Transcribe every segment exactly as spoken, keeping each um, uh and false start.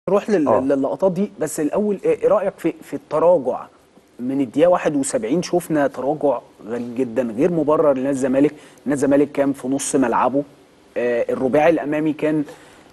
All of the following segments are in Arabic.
نروح لل- اه للقطات دي، بس الاول ايه رايك في في التراجع من الدقيقه واحد وسبعين؟ شفنا تراجع غريب جدا غير مبرر لنادي الزمالك. نادي الزمالك كان في نص ملعبه، آه، الرباعي الامامي كان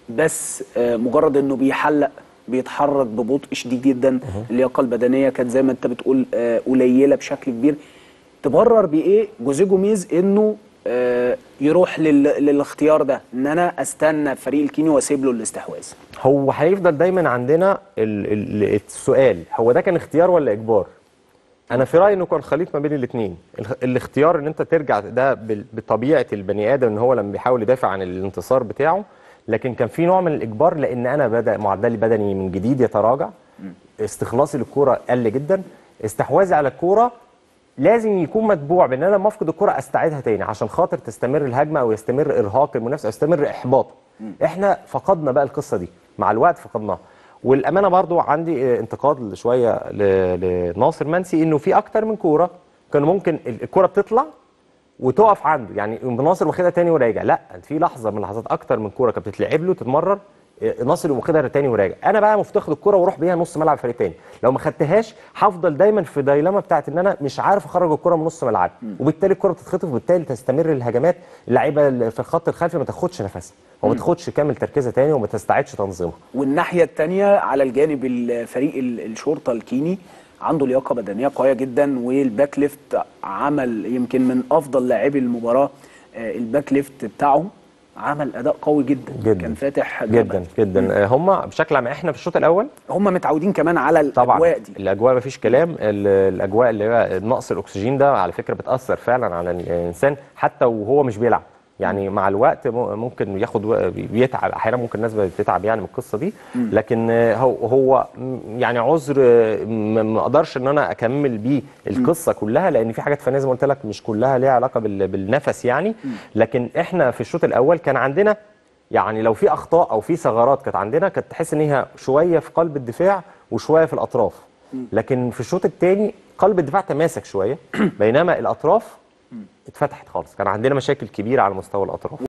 بس آه، مجرد انه بيحلق، بيتحرك ببطء شديد جدا. اللياقه البدنيه كانت زي ما انت بتقول آه، قليله بشكل كبير. تبرر بايه جوزيه جوميز انه آه، يروح لل... للاختيار ده، ان انا استنى فريق الكيني واسيب له الاستحواذ؟ هو هيفضل دايما عندنا ال ال السؤال، هو ده كان اختيار ولا اجبار؟ انا في رايي انه كان خليط ما بين الاثنين. الاختيار ان انت ترجع ده بال- بطبيعه البني ادم ان هو لما بيحاول يدافع عن الانتصار بتاعه، لكن كان في نوع من الاجبار لان انا بدا معدلي البدني من جديد يتراجع، استخلاصي للكوره قل جدا، استحواذي على الكوره لازم يكون متبوع بان انا لما افقد الكره استعيدها تاني عشان خاطر تستمر الهجمه او يستمر ارهاق المنافس او يستمر احباطه. احنا فقدنا بقى القصه دي مع الوقت، فقدناها. والامانه برضو عندي آه، انتقاد شويه ل- لناصر منسي، انه في اكتر من كوره كان ممكن ال- الكوره بتطلع وتقف عنده، يعني ناصر واخدها تاني وراجع. لا، في لحظه من لحظات اكتر من كوره كانت بتتلعب له تتمرر، آه، ناصر يقوم واخدها تاني وراجع. انا بقى مفتقد الكوره واروح بيها نص ملعب فريق تاني، لو ما خدتهاش هفضل دايما في دايلاما بتاعت ان انا مش عارف اخرج الكوره من نص ملعبي، وبالتالي الكوره بتتخطف، وبالتالي تستمر الهجمات. اللعيبه اللي في الخط الخلفي ما تاخدش نفسها وما تاخدش كامل تركيزها تاني وما تستعيدش تنظيمها. والناحيه الثانيه على الجانب الفريق ال- الشرطه الكيني عنده لياقه بدنيه قويه جدا، والباك ليفت عمل يمكن من افضل لاعبي المباراه. آه، الباك ليفت بتاعهم عمل اداء قوي جدا، كان جدا فاتح جدا جدا. آه، هم بشكل عام احنا في الشوط الاول هم متعودين كمان على طبعا الاجواء دي. الاجواء ما فيش كلام. ال- الاجواء اللي هو نقص الاكسجين ده على فكره بتاثر فعلا على الانسان حتى وهو مش بيلعب. يعني مع الوقت م- ممكن ياخد و- بيتعب احيانا، ممكن الناس بتتعب يعني من القصه دي. لكن آه، هو هو م- يعني عذر، آه، م- ما اقدرش ان انا اكمل بيه القصه كلها، لان في حاجات فنيه زي ما قلت لك مش كلها ليها علاقه بال- بالنفس يعني. لكن احنا في الشوط الاول كان عندنا، يعني لو في اخطاء او في ثغرات كانت عندنا، كانت تحس ان هي شويه في قلب الدفاع وشويه في الاطراف. لكن في الشوط الثاني قلب الدفاع تماسك شويه، بينما الاطراف اتفتحت خالص. كان عندنا مشاكل كبيره على مستوى الاطراف.